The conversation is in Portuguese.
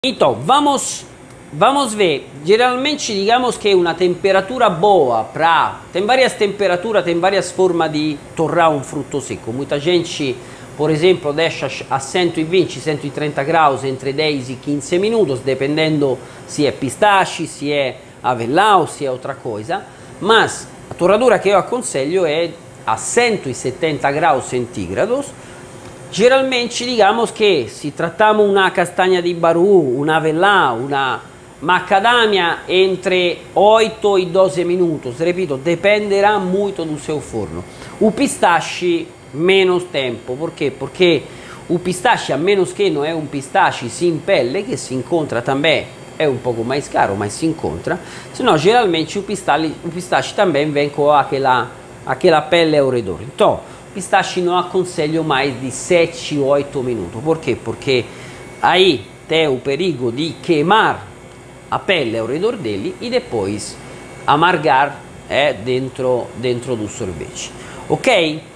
Então, vamos ver. Geralmente, digamos que uma temperatura boa para... Tem várias temperaturas, tem várias formas de torrar um fruto seco. Muita gente, por exemplo, deixa a 120, 130 graus entre 10 e 15 minutos, dependendo se é pistache, se é avelã, se é outra coisa. Mas a torratura que eu aconselho é a 170 graus centígrados. Geralmente, digamos que se tratamos una castagna di Barú, una avelã, una macadamia, entre 8 e 12 minutos. Repito, dependerá muito do seu forno. O pistache, menos tempo. Por quê? Porque o pistache, a menos que não é um pistache sem pele, que se encontra também, é um pouco mais caro, mas se encontra. Senão, geralmente, o pistache também vem com aquela pele ao redor. Então, pistache não aconselho mais de 7 ou 8 minutos. Por quê? Porque aí tem o perigo de queimar a pele ao redor dele e depois amargar dentro do sorvete. Ok?